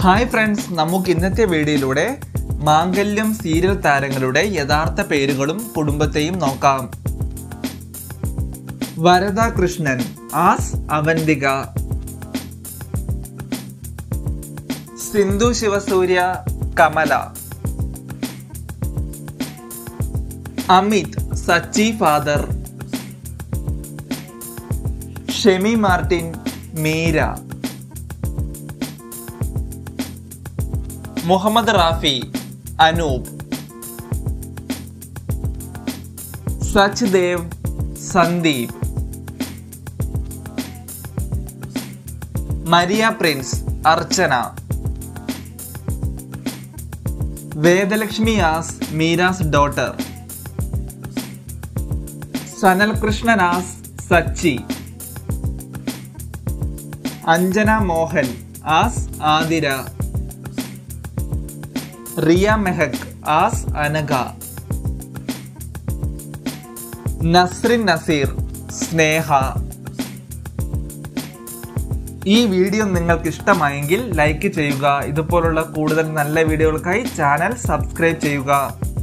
Hi friends, നമുക്ക് ഇന്നത്തെ വീഡിയോയിലൂടെ മാംഗല്യം സീരിയൽ താരങ്ങളുടെ യഥാർത്ഥ പേരുകളും കുടുംബത്തെയും നോക്കാം. Varada Krishnan as Avantika, Sindhu Shivasurya Kamala, Amit Sachi father, Shemi Martin Meera, Muhammad Rafi Anoop, Sach Dev Sandeep, Maria Prince Archana, Vedalakshmi as Meera's daughter, Sanal Krishnan as Sachi, Anjana Mohan as Athira, Riya Mehak as Anagha, Nasrin Naseer Sneha. ഈ വീഡിയോ നിങ്ങൾക്ക് ഇഷ്ടമായെങ്കിൽ ലൈക്ക് ചെയ്യുക. ഇതുപോലുള്ള കൂടുതൽ നല്ല വീഡിയോകൾക്കായി ചാനൽ സബ്സ്ക്രൈബ് ചെയ്യുക.